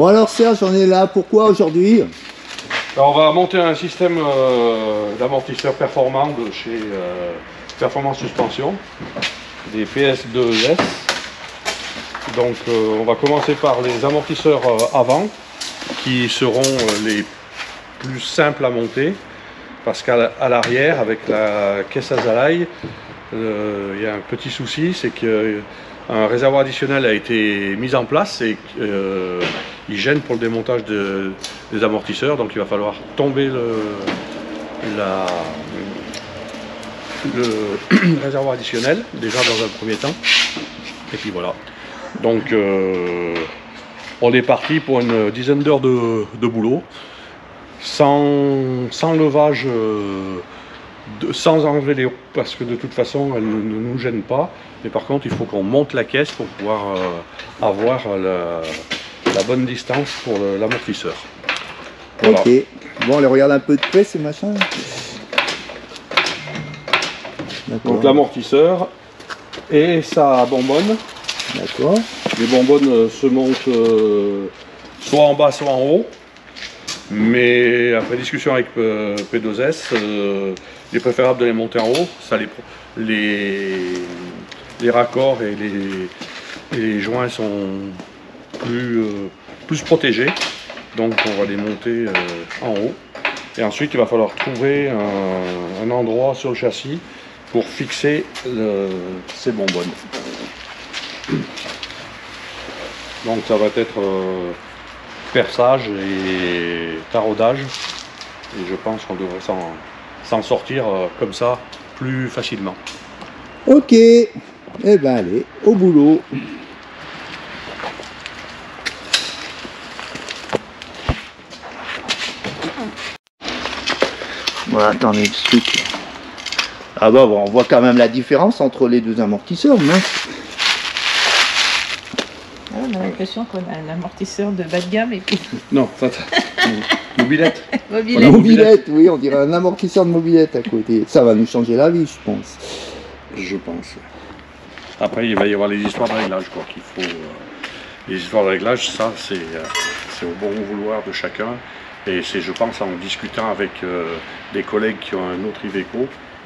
Bon alors Serge, on est là, pourquoi aujourd'hui? Alors, on va monter un système d'amortisseur performant de chez Performance Suspension, des PS2S. Donc on va commencer par les amortisseurs avant, qui seront les plus simples à monter, parce qu'à l'arrière, avec la caisse Azalai, il y a un petit souci, c'est qu'un réservoir additionnel a été mis en place et il gêne pour le démontage des amortisseurs, donc il va falloir tomber le réservoir additionnel, déjà dans un premier temps, et puis voilà. Donc on est parti pour une dizaine d'heures de boulot, sans levage, sans enlever les roues, parce que de toute façon elles ne nous gênent pas, mais par contre il faut qu'on monte la caisse pour pouvoir avoir la bonne distance pour l'amortisseur. Voilà. Ok, bon on les regarde un peu de près ces machins. Donc l'amortisseur et sa bonbonne. D'accord. Les bonbonnes se montent soit en bas, soit en haut. Mais après discussion avec P2S, il est préférable de les monter en haut. Ça, les raccords et les joints sont plus protégés. Donc on va les monter en haut. Et ensuite il va falloir trouver un endroit sur le châssis pour fixer ces bonbonnes. Donc ça va être perçage et taraudage, et je pense qu'on devrait s'en sortir comme ça plus facilement. Ok, eh ben allez, au boulot. Voilà, attendez le truc. Ah bah bon, on voit quand même la différence entre les deux amortisseurs, mince. On a l'impression qu'on a un amortisseur de bas de gamme et puis... Non, ça, mobilette. Mobilette. Mobilette, oui, on dirait un amortisseur de mobilette à côté. Ça va nous changer la vie, je pense. Je pense. Après, il va y avoir les histoires de réglage, quoi, qu'il faut... les histoires de réglage, ça, c'est au bon vouloir de chacun. Et c'est, je pense, en discutant avec des collègues qui ont un autre Iveco,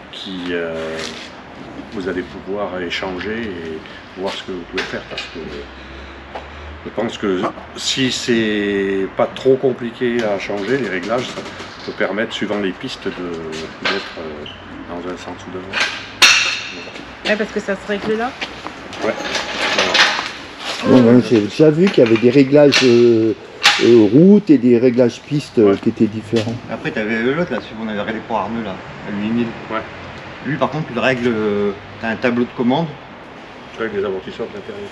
vous allez pouvoir échanger et voir ce que vous pouvez faire, parce que je pense que si c'est pas trop compliqué à changer, les réglages, ça peut permettre, suivant les pistes, d'être dans un sens ou de l'autre. Ouais, parce que ça se règle là. Ouais. Bon, ben, j'ai déjà vu qu'il y avait des réglages route et des réglages pistes qui étaient différents. Après, tu avais l'autre là, celui qu'on avait réglé pour Arnaud là, à 8000. Ouais. Lui, par contre, tu le règles, tu as un tableau de commande. Tu règles les amortisseurs de l'intérieur.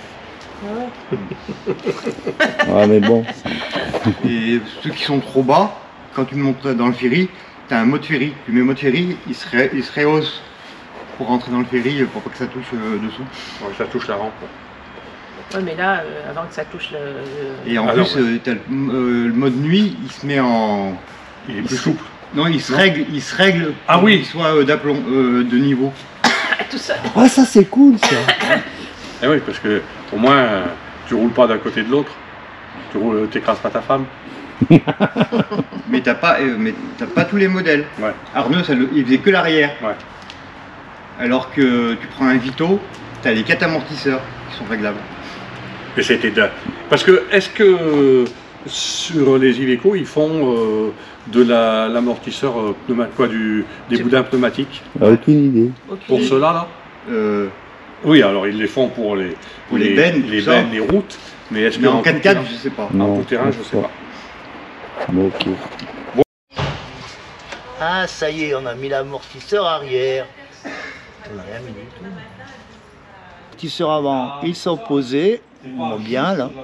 Ah mais bon. Et ceux qui sont trop bas, quand tu montes dans le ferry, tu as un mode ferry. Tu mets mode ferry, il se rehausse pour rentrer dans le ferry, pour pas que ça touche dessous. Ouais, ça touche la rampe. Ouais, mais là, avant que ça touche le... Et en plus, tu as le mode nuit, il se met en... Il est plus souple. Non, il se règle ah oui, qu'il soit d'aplomb, de niveau. Tout ça. Ah ça c'est cool ça. Eh oui, parce que au moins tu roules pas d'un côté de l'autre, tu t'écrases pas ta femme. mais t'as pas tous les modèles. Ouais. Arnaud, il faisait que l'arrière. Ouais. Alors que tu prends un Vito, tu as les 4 amortisseurs qui sont réglables. Et c'était de... Parce que est-ce que sur les Iveco ils font de l'amortisseur des boudins pneumatiques? Aucune idée. Pour ceux-là là. Oui, alors ils les font pour les bennes, les routes, mais est-ce que en 4x4, je sais pas. En tout terrain, je sais pas. Bon, ok. Bon. Ah, ça y est, on a mis l'amortisseur arrière. On a rien mis du tout. Amortisseurs avant, ils sont posés. Bon, bien là.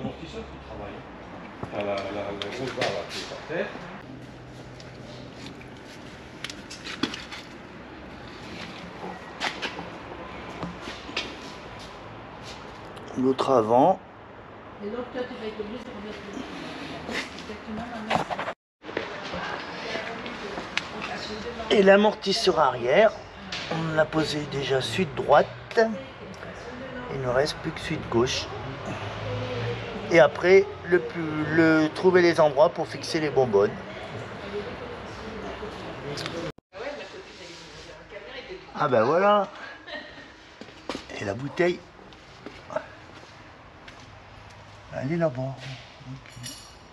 L'autre avant. Et donc toi, tu vas être obligé de remettre exactement. Et l'amortisseur arrière, on l'a posé déjà sud-droite. Il ne reste plus que sud-gauche. Et après, trouver les endroits pour fixer les bonbonnes. Ah ben voilà. Et la bouteille, elle est là-bas. Okay.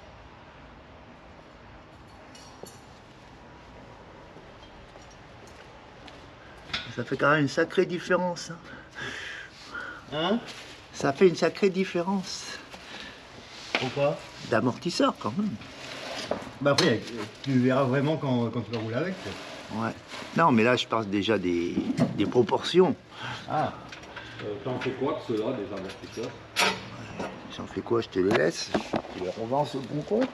Ça fait quand même une sacrée différence. Hein? Ça fait une sacrée différence. Pourquoi? D'amortisseur quand même. Bah après, tu verras vraiment quand tu vas rouler avec. Ouais. Non, mais là, je parle déjà des proportions. Ah. T'en fais quoi de ceux-là, des amortisseurs? J'en fais quoi? Je te les laisse. Tu les revends au bon compte.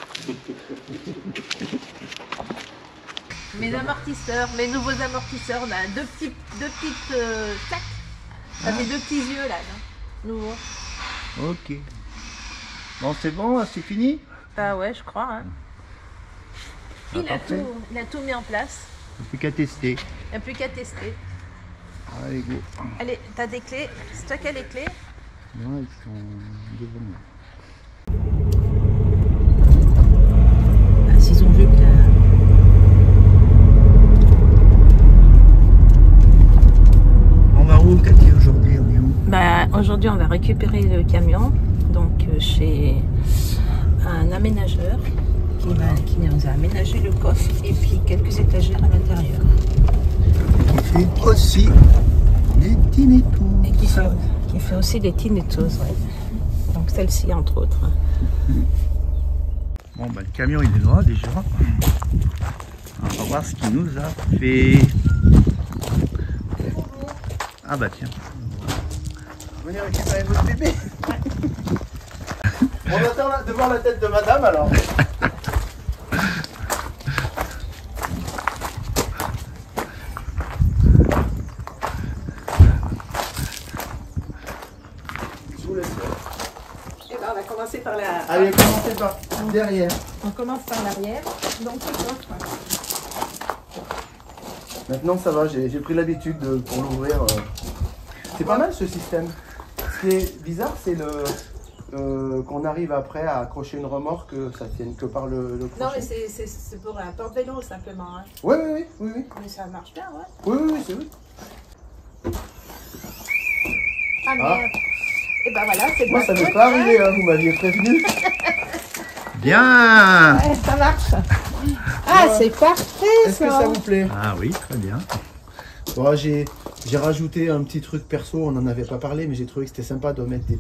Mes amortisseurs, mes nouveaux amortisseurs, là, deux petites sacs. Ça fait deux petits yeux là, nouveau. Ok. Bon, c'est bon, c'est fini? Ah ouais, je crois. Hein. Il a tout mis en place. Il n'y a plus qu'à tester. Il n'y a plus qu'à tester. Allez, go. Allez, t'as des clés? C'est toi qui as les clés? Non, ils sont devant moi. Ah, s'ils ont vu que On va où, Cathy, aujourd'hui? On est où? Bah, aujourd'hui, on va récupérer le camion donc chez un aménageur qui nous a aménagé le coffre et puis quelques étagères à l'intérieur. Qui fait aussi des tinnitus. Et qui fait aussi des tinnitus, ouais. Donc celle-ci, entre autres. Bon, bah, le camion, il est là déjà. On va voir ce qu'il nous a fait. Ah bah tiens. Venez récupérer votre bébé. On attend de voir la tête de madame alors. Je vous laisse. Et ben, on va commencer par la... Allez, commencez par derrière. On commence par l'arrière. Donc le coffre. Maintenant ça va, j'ai pris l'habitude pour l'ouvrir. C'est pas mal ce système. Ce qui est bizarre, c'est qu'on arrive après à accrocher une remorque, ça tienne que par le crochet. Non, mais c'est pour un porte-vélo simplement. Hein. Oui. Mais ça marche bien, ouais. Oui, c'est oui. Ah merde. Et ben voilà, c'est Moi bon. ça m'est pas arrivé, hein, vous m'aviez prévenu. Bien. Ouais, ça marche. Ah, c'est parfait. Est-ce que ça vous plaît? Ah oui, très bien. Bon, j'ai rajouté un petit truc perso, on n'en avait pas parlé, mais j'ai trouvé que c'était sympa de mettre des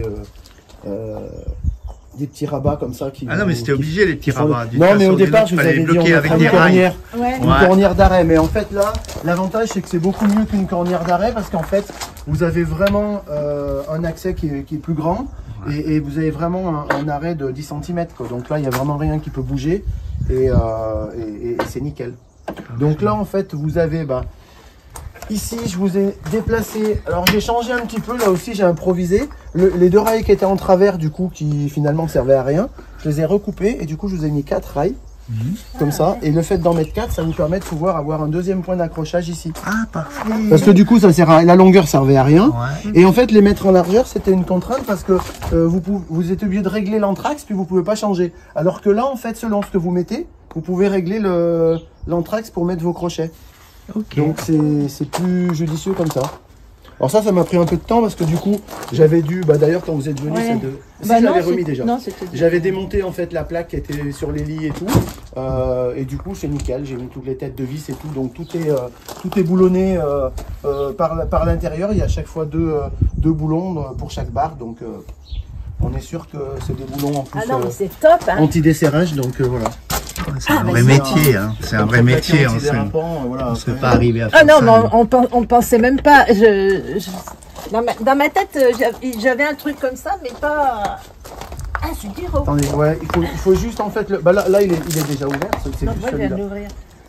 petits rabats comme ça. Ah non, mais c'était obligé les petits rabats. Non, mais au départ, je vous avais dit on avec des une cornière. Ouais. Une cornière d'arrêt, mais en fait là, l'avantage c'est que c'est beaucoup mieux qu'une cornière d'arrêt parce qu'en fait, vous avez vraiment un accès qui est plus grand et vous avez vraiment un arrêt de 10 cm. Quoi. Donc là, il n'y a vraiment rien qui peut bouger et c'est nickel. Donc là, en fait, vous avez... ici, je vous ai déplacé. Alors, j'ai changé un petit peu. Là aussi, j'ai improvisé. Les deux rails qui étaient en travers, du coup, qui finalement ne servaient à rien, je les ai recoupés. Et du coup, je vous ai mis 4 rails. Comme ça. Et le fait d'en mettre 4, ça vous permet de pouvoir avoir un deuxième point d'accrochage ici. Ah, parfait. Parce que du coup, ça sert à... la longueur servait à rien. Ouais. Et en fait, les mettre en largeur, c'était une contrainte parce que vous êtes obligé de régler l'anthrax, puis vous pouvez pas changer. Alors que là, en fait, selon ce que vous mettez, vous pouvez régler l'anthrax pour mettre vos crochets. Okay. Donc c'est plus judicieux comme ça. Alors ça m'a pris un peu de temps parce que du coup j'avais dû, d'ailleurs quand vous êtes venu, ouais. je l'avais remis déjà. C'était... J'avais démonté en fait la plaque qui était sur les lits et tout, et du coup c'est nickel. J'ai mis toutes les têtes de vis et tout, donc tout est boulonné par l'intérieur. Il y a à chaque fois deux boulons pour chaque barre, donc on est sûr que c'est des boulons en plus c'est top, hein. anti-desserrage, donc voilà. C'est un vrai métier, hein. C'est un vrai métier. On ne serait pas arrivé à faire ça. Ah non, mais on pensait même pas. Dans ma tête, j'avais un truc comme ça, mais pas un sudiro. Attendez, ouais, il faut juste en fait là il est déjà ouvert. C'est Non, juste moi je viens de celui-là. l'ouvrir.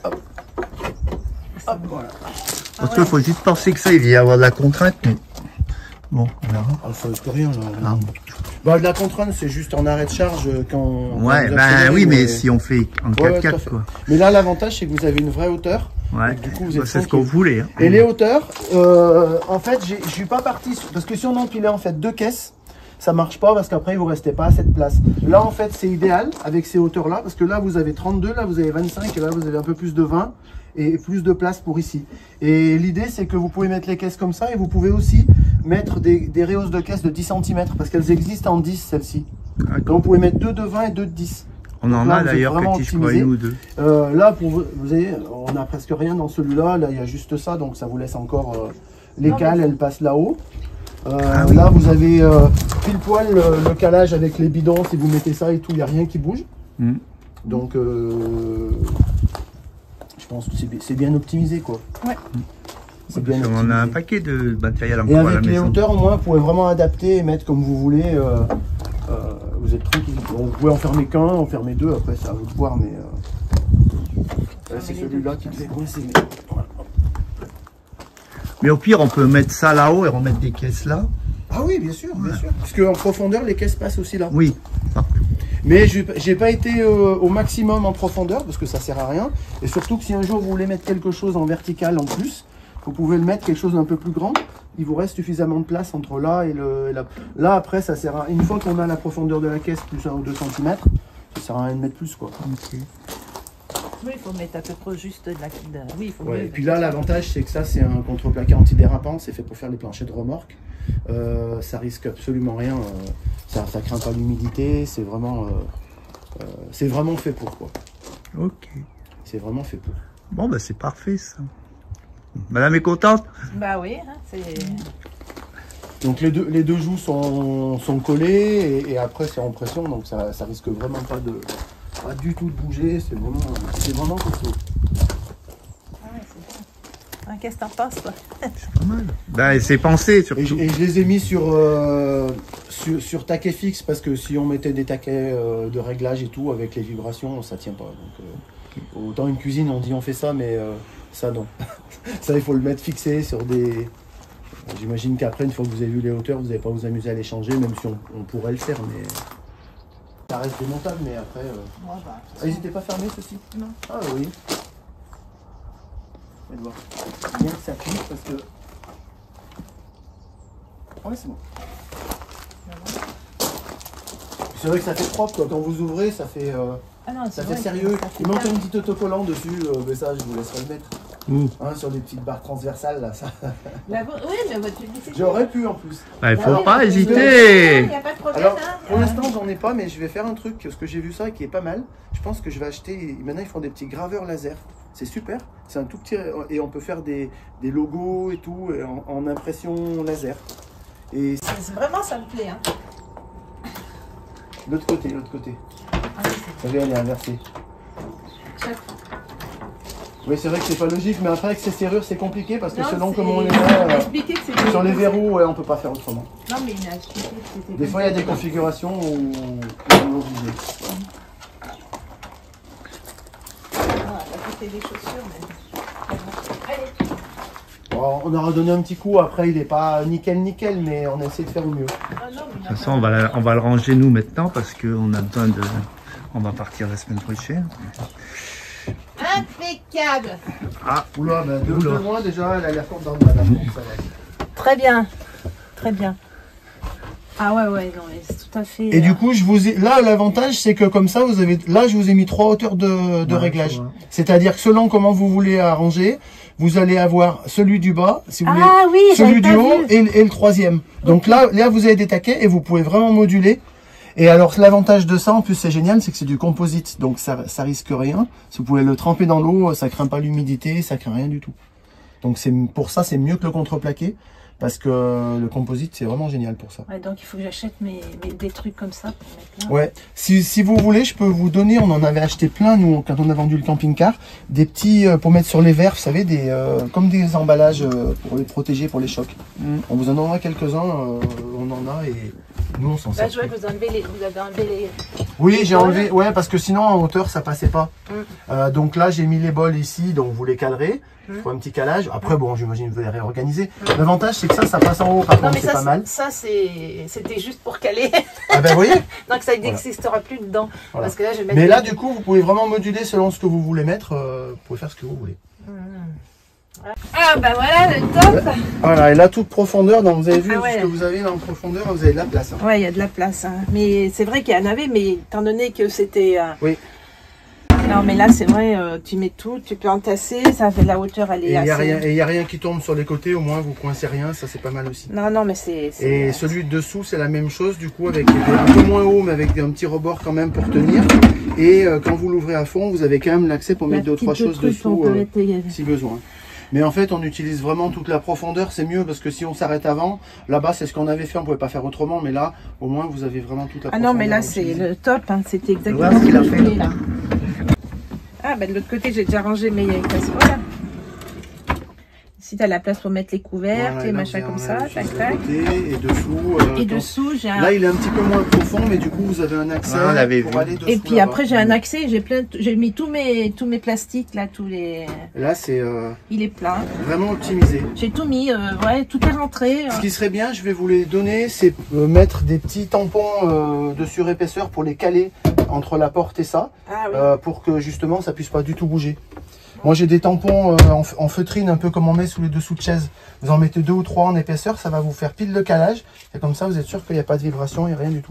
Hop, voilà. Parce qu'il faut juste penser que ça, il va y avoir de la contrainte. Mais... Bon, on verra. Ah, ça risque rien là. Ah. La contrainte, c'est juste en arrêt de charge quand. Ouais, oui, mais si on fait en 4x4, quoi. Mais là, l'avantage, c'est que vous avez une vraie hauteur. Ouais, du coup, vous êtes c'est ce qu'on voulait. Hein. Et les hauteurs, en fait, je suis pas parti parce que si on empilait en fait 2 caisses, ça marche pas parce qu'après vous restez pas à cette place. Là en fait c'est idéal avec ces hauteurs là parce que là vous avez 32, là vous avez 25 et là vous avez un peu plus de 20 et plus de place pour ici. Et l'idée c'est que vous pouvez mettre les caisses comme ça et vous pouvez aussi mettre des rehausses de caisses de 10 cm parce qu'elles existent en 10 celles-ci. Donc vous pouvez mettre 2 de 20 et 2 de 10. On en là, a d'ailleurs petit, je crois, une ou deux. Là, vous voyez, on n'a presque rien dans celui-là. Là, il y a juste ça, donc ça vous laisse encore les cales, elles passent là-haut. oui. Là, vous avez pile poil le calage avec les bidons. Si vous mettez ça et tout, il n'y a rien qui bouge. Donc, je pense que c'est bien optimisé, quoi. Ouais. C'est bien optimisé. On a un paquet de matériel encore et à la avec les maison. hauteurs, au moins, vous pouvez vraiment adapter et mettre comme vous voulez. Vous êtes tranquille. Vous pouvez en fermer qu'un, en fermer deux. Après, c'est à vous de voir, mais c'est celui-là qui devait coincer. Voilà. Mais au pire, on peut mettre ça là-haut et remettre des caisses là. Ah oui, bien sûr, bien sûr. Parce qu'en profondeur, les caisses passent aussi là. Oui. Mais j'ai pas été au maximum en profondeur parce que ça sert à rien. Et surtout que si un jour vous voulez mettre quelque chose en vertical en plus, vous pouvez le mettre quelque chose d'un peu plus grand. Il vous reste suffisamment de place entre là et là. Là après, ça sert à. Une fois qu'on a la profondeur de la caisse plus 1 ou 2 cm, ça sert à rien de mettre plus quoi. Okay. Oui, il faut mettre à peu près juste de la. Oui, il faut Ouais, et puis là, l'avantage, c'est que ça, c'est un contreplaqué antidérapant. C'est fait pour faire les planchers de remorque. Ça risque absolument rien. Ça craint pas l'humidité. C'est vraiment fait pour quoi. Ok. C'est vraiment fait pour. Bon, bah c'est parfait ça. Madame est contente? Bah oui, hein, c'est. Donc les deux joues sont collées et après c'est en pression, donc ça risque vraiment pas du tout de bouger. C'est vraiment costaud. Ah ouais, c'est bon. Ah, qu'est-ce que t'en penses, toi? C'est pas mal. Bah, c'est pensé surtout. Et je les ai mis sur taquet fixe parce que si on mettait des taquets de réglage et tout avec les vibrations, ça tient pas. Donc, autant une cuisine, on dit on fait ça, mais ça non. Ça, il faut le mettre fixé sur des. J'imagine qu'après, une fois que vous avez vu les hauteurs, vous n'allez pas vous amuser à les changer, même si on pourrait le faire, mais ça reste démontable. Mais après, Moi, bah. ils n'étaient pas fermés ceux-ci? Non. Ah oui. Je vais voir. Bien que ça clique parce que. Ouais, c'est bon. C'est vrai que ça fait propre quoi. Quand vous ouvrez, ça fait. Ah non, Ça vrai fait que sérieux. ça fait Il manque bien. un petit autocollant dessus, mais ça, je vous laisserai le mettre. Hein, sur des petites barres transversales, là. Ça. Oui, mais votre publicité. J'aurais pu en plus. Bah, il Bah faut oui, pas mais hésiter. Il n'y a pas de problème. Alors, hein. pour l'instant, j'en ai pas, mais je vais faire un truc, parce que j'ai vu ça qui est pas mal. Je pense que je vais acheter. Maintenant, ils font des petits graveurs laser. C'est super. C'est un tout petit. Et on peut faire des logos et tout en impression laser. Et Vraiment, ça me plaît. Hein. l'autre côté, l'autre côté. Ah, oui, Vous savez, elle est inversée. c'est chaque fois. Oui, c'est vrai que c'est pas logique, mais après, avec ces serrures, c'est compliqué parce que Non, selon c'est- comment on les il m'a met. expliqué que c'était. Sur les verrous, ouais, on peut pas faire autrement. Non, mais il m'a expliqué que c'était. Des fois, il y a des configurations où on est obligé. Voilà, à côté des chaussures, mais. Allez. Bon, on aura donné un petit coup, après, il est pas nickel, mais on essaie de faire au mieux. Ah non, mais De toute façon, on va le ranger nous maintenant parce qu'on a besoin de. On va partir la semaine prochaine. impeccable. Oula, bah, de Oula. loin, déjà, elle a l'air contente, madame. Donc, ça va. Très bien. Très bien. Ah ouais, ouais, non, mais c'est tout à fait. Et du coup, là, l'avantage, c'est que comme ça, là, je vous ai mis 3 hauteurs de Ouais, réglage. ça va. C'est-à-dire que selon comment vous voulez arranger, vous allez avoir celui du bas, si vous voulez, Ah oui, celui j'avais du pas haut vu. et le troisième. Donc là, vous avez des taquets et vous pouvez vraiment moduler. Et alors, l'avantage de ça, en plus, c'est génial, c'est que c'est du composite. Donc, ça risque rien. Si vous pouvez le tremper dans l'eau, ça craint pas l'humidité, ça craint rien du tout. Donc, pour ça, c'est mieux que le contreplaqué. Parce que le composite, c'est vraiment génial pour ça. Ouais, donc il faut que j'achète des trucs comme ça pour mettre là. Ouais. Si vous voulez, je peux vous donner, on en avait acheté plein, nous, quand on a vendu le camping-car, des petits, pour mettre sur les verres, vous savez, comme des emballages pour les protéger pour les chocs. On vous en envoie quelques-uns, on en a et nous, on s'en Là, sert. je vois que vous avez enlevé les. Oui, j'ai enlevé, ouais, parce que sinon, en hauteur, ça passait pas. Donc là, j'ai mis les bols ici, donc vous les calerez. Il faut un petit calage. Après, bon, j'imagine que vous les réorganiser. L'avantage, c'est que ça passe en haut, par Non, contre, mais c'est pas mal. ça c'était juste pour caler. Ah ben, vous voyez. Donc ça n'existera plus dedans. Voilà. Parce que là, je vais mettre. Mais là, du coup, vous pouvez vraiment moduler selon ce que vous voulez mettre. Vous pouvez faire ce que vous voulez. Ah bah voilà, le top. Voilà, et là, toute profondeur, donc vous avez vu Ah ouais. ce que vous avez là en profondeur, vous avez de la place. Hein. Ouais, il y a de la place. Hein. Mais c'est vrai qu'il y en avait, mais étant donné que c'était... Oui. Non, mais là, c'est vrai, tu mets tout, tu peux entasser, ça fait la hauteur, elle est Et assez... il n'y a rien qui tombe sur les côtés, au moins vous coincez rien, ça c'est pas mal aussi. Non, non, mais c'est... Et celui de dessous, c'est la même chose, du coup, avec un peu moins haut, mais avec un petit rebord quand même pour tenir. Et quand vous l'ouvrez à fond, vous avez quand même l'accès pour mettre 2 ou 3 choses dessous, si besoin. Mais en fait, on utilise vraiment toute la profondeur, c'est mieux, parce que si on s'arrête avant, là-bas, c'est ce qu'on avait fait, on pouvait pas faire autrement, mais là, au moins, vous avez vraiment toute la profondeur. Ah non, mais là, c'est le top, hein, c'était exactement Voilà ce qu'il a fait, là. Ah, bah de l'autre côté, j'ai déjà rangé mes casseroles. Ici, tu as la place pour mettre les couvercles, Voilà, les là, machins vous comme avez ça, un tac, juste tac. à côté, et dessous. Et dessous, j'ai un... Là, il est un petit peu moins profond, mais du coup, vous avez un accès Ouais, on l'avait pour vu. aller dessous. Et puis là-bas. après, j'ai un accès, j'ai mis tous mes plastiques, là, tous les... Là, c'est Il est plein. vraiment optimisé. J'ai tout mis, ouais, tout est rentré. Ce qui serait bien, je vais vous les donner, c'est mettre des petits tampons de surépaisseur pour les caler entre la porte et ça, Ah oui. pour que justement ça puisse pas du tout bouger. Moi j'ai des tampons en feutrine, un peu comme on met sous les dessous de chaises. Vous en mettez 2 ou 3 en épaisseur, ça va vous faire pile de calage. Et comme ça vous êtes sûr qu'il n'y a pas de vibration et rien du tout.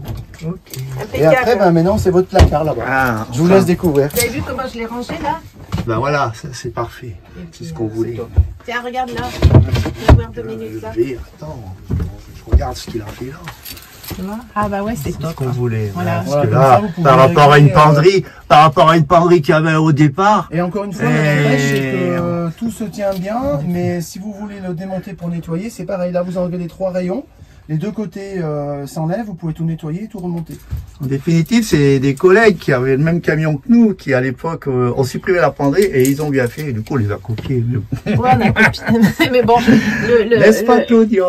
Et après, ben, maintenant c'est votre placard là-bas. Ah, Je vous laisse découvrir. Vous avez vu comment je l'ai rangé là? Ben voilà, c'est parfait. C'est ce qu'on voulait. Tiens, regarde là. Je vais voir 2 minutes là. Attends, je regarde ce qu'il a fait là. Tu vois? Ah bah ouais, c'est C'est ce qu'on voulait. Voilà. Parce que Voilà, là, comme ça, vous pouvez par rapport à une régler, penderie, par rapport à une penderie qu'il y avait au départ, Et encore une fois, l'avantage, c'est que tout se tient bien, mais si vous voulez le démonter pour nettoyer, c'est pareil. Là, vous enlevez les 3 rayons, les 2 côtés s'enlèvent, vous pouvez tout nettoyer et tout remonter. en définitive, c'est des collègues qui avaient le même camion que nous, qui à l'époque ont supprimé la penderie et ils ont bien fait. Et du coup, on les a copiés. Mais bon. Ouais, on a copié. Mais bon, N'est-ce pas, Claudia?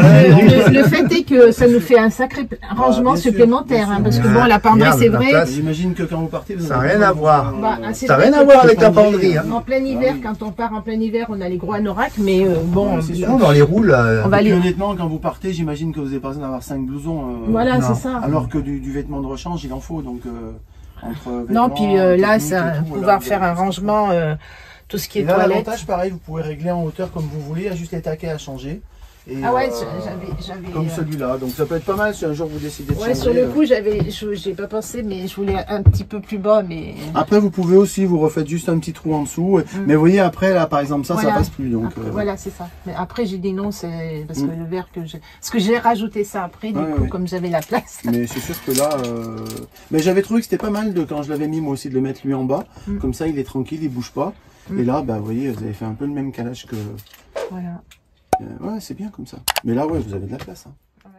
le fait est que ça nous fait un sacré rangement bien sûr, supplémentaire, bien hein, sûr. parce que bon, la penderie, Regarde, c'est la vrai. place. J'imagine que quand vous partez, vous Ça n'a avez rien pas à de- voir. Bah, c'est Ça n'a vrai rien que à voir avec la penderie. Hein. En plein hiver, quand on part en plein hiver, on a les gros anoraks, mais bon, Ouais, c'est sûr. Non, dans les roues, là, on va Et puis, aller. honnêtement, quand vous partez, j'imagine que vous avez pas besoin d'avoir 5 blousons. Voilà, non. c'est ça. Alors que du vêtement de rechange, il en faut. Donc, entre Non, vêtements, puis là, technique ça, et tout, pouvoir voilà, faire vous un avez- rangement, tout ce qui est Et là, toilette. l'avantage, pareil, vous pouvez régler en hauteur comme vous voulez, il y a juste les taquets à changer. Et, Ah ouais, j'avais. comme celui-là. Donc ça peut être pas mal si un jour vous décidez de Ouais, changer. sur le coup, j'ai pas pensé, mais je voulais un petit peu plus bas, mais. Après, vous pouvez aussi, vous refaites juste un petit trou en dessous. Mais vous voyez, après, là, par exemple, ça Voilà. passe plus. Donc, Après, voilà, c'est ça. Mais après, j'ai dit non, c'est parce que le verre que j'ai. Parce que j'ai rajouté ça après, du Ouais, coup, ouais. comme j'avais la place. Mais c'est sûr que là, mais j'avais trouvé que c'était pas mal de quand je l'avais mis moi aussi de le mettre lui en bas. Comme ça, il est tranquille, il bouge pas. Et là, bah, vous voyez, vous avez fait un peu le même calage que. Voilà. Ouais, c'est bien comme ça. Mais là, ouais, vous avez de la place. Hein.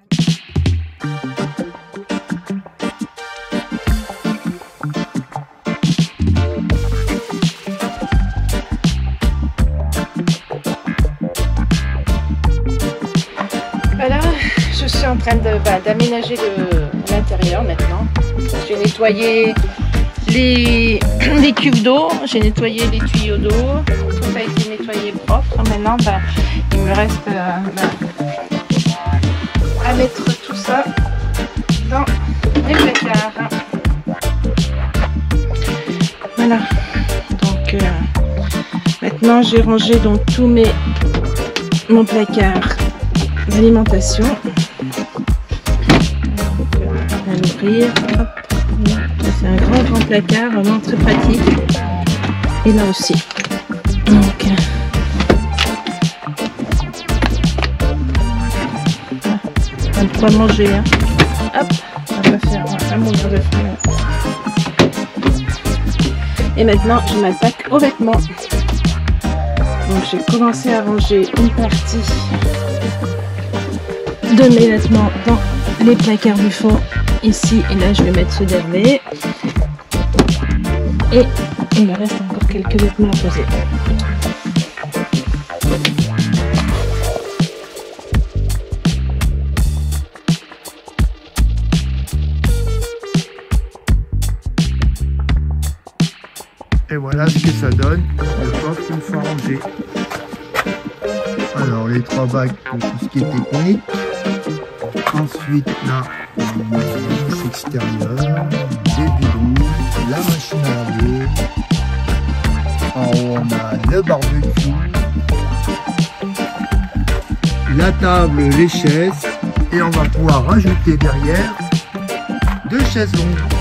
Voilà, je suis en train d'aménager l'intérieur maintenant. J'ai nettoyé les cuves d'eau, j'ai nettoyé les tuyaux d'eau, tout a été nettoyé propre. Maintenant, il me reste à mettre tout ça dans les placards. Voilà, donc maintenant j'ai rangé donc tous mon placard d'alimentation. On va l'ouvrir. Hop. C'est un grand placard, vraiment très pratique. Et là aussi. Donc, on va pas manger. Hein. Hop, on va faire un mouvement de frein. Et maintenant, je m'attaque aux vêtements. Donc, j'ai commencé à ranger une partie de mes vêtements dans les placards du fond ici, et là je vais mettre ceux d'Hervé, et il me reste encore quelques vêtements à poser. Et voilà ce que ça donne, le coffre une fois rangé. Alors les 3 bacs pour tout ce qui est technique. Ensuite là, le bouche extérieure, des bidons, la machine à laver. En haut on a le barbecue, la table, les chaises et on va pouvoir rajouter derrière 2 chaises longues.